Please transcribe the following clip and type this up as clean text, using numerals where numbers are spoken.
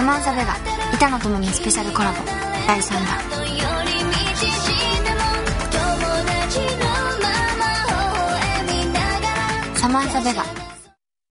マンサ・ベガ板野友美スペシャルコラボ第3弾。サマンサ・ベガ